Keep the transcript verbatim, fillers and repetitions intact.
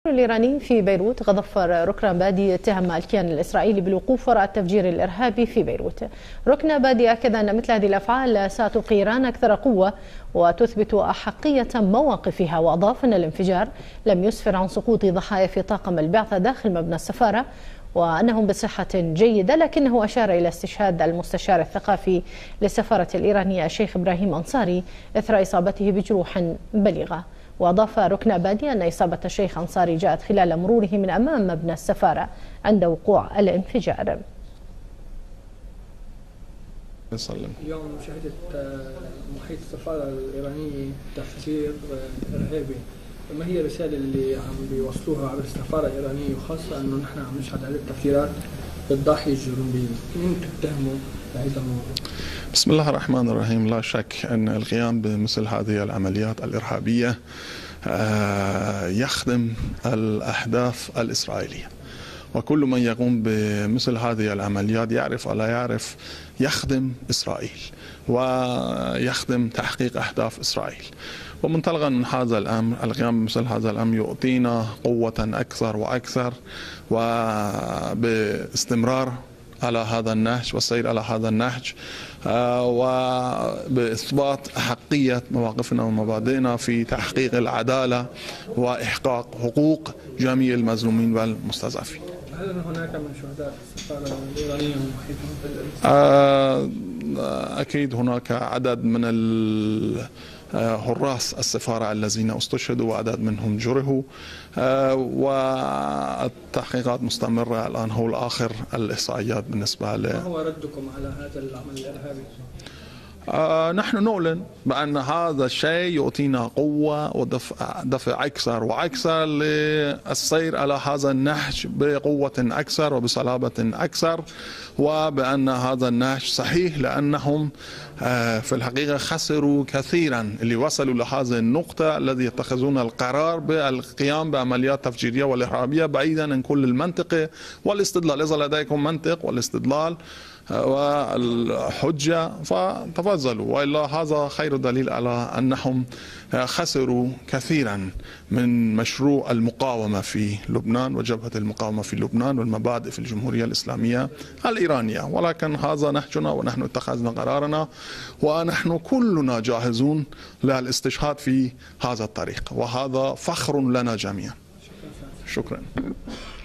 الإيراني في بيروت غضفر ركنبادي اتهم الكيان الإسرائيلي بالوقوف وراء التفجير الإرهابي في بيروت. ركنبادي أكد أن مثل هذه الأفعال ستبقي إيران أكثر قوة وتثبت أحقية مواقفها، وأضاف أن الانفجار لم يسفر عن سقوط ضحايا في طاقم البعثة داخل مبنى السفارة وأنهم بصحة جيدة، لكنه أشار إلى استشهاد المستشار الثقافي للسفارة الإيرانية الشيخ إبراهيم أنصاري إثر إصابته بجروح بليغة. وأضاف ركنبادي أن إصابة الشيخ أنصاري جاءت خلال مروره من أمام مبنى السفارة عند وقوع الانفجار. اليوم شهدت محيط السفارة الإيرانية تفجير إرهابي، ما هي الرسالة اللي عم بيوصلوها عبر السفارة الإيرانية، وخاصة أنه نحن عم نشهد عدة تفجيرات بالضاحية الجنوبية؟ مين تتهموا بهذا الموضوع؟ بسم الله الرحمن الرحيم. لا شك أن القيام بمثل هذه العمليات الإرهابية يخدم الأهداف الإسرائيلية، وكل من يقوم بمثل هذه العمليات يعرف أو لا يعرف يخدم إسرائيل ويخدم تحقيق أهداف إسرائيل. ومنطلقا من هذا الأمر، القيام بمثل هذا الأمر يعطينا قوة أكثر وأكثر، وباستمرار على هذا النهج والسير على هذا النهج، وبإثبات أحقية مواقفنا ومبادئنا في تحقيق العدالة وإحقاق حقوق جميع المظلومين والمستضعفين. هل هناك من شهداء السفارة الإيرانية ومحيطهم؟ أكيد هناك عدد من حراس السفارة الذين استشهدوا وعدد منهم جرحوا، والتحقيقات مستمرة الآن. هو الآخر الإحصائيات بالنسبة له. ما هو ردكم على هذا العمل الإرهابي؟ آه نحن نعلن بأن هذا الشيء يعطينا قوة ودفع دفع أكثر وأكثر للسير على هذا النهج بقوة أكثر وبصلابة أكثر، وبأن هذا النهج صحيح، لأنهم آه في الحقيقة خسروا كثيرا اللي وصلوا لهذه النقطة الذي يتخذون القرار بالقيام بعمليات تفجيرية والإرهابية بعيدا عن كل المنطق والاستدلال. إذا لديكم منطق والاستدلال والحجة فتفضلوا، وإلا هذا خير دليل على أنهم خسروا كثيرا من مشروع المقاومة في لبنان وجبهة المقاومة في لبنان والمبادئ في الجمهورية الإسلامية الإيرانية. ولكن هذا نهجنا ونحن اتخذنا قرارنا، ونحن كلنا جاهزون للاستشهاد في هذا الطريق، وهذا فخر لنا جميعا. شكرا.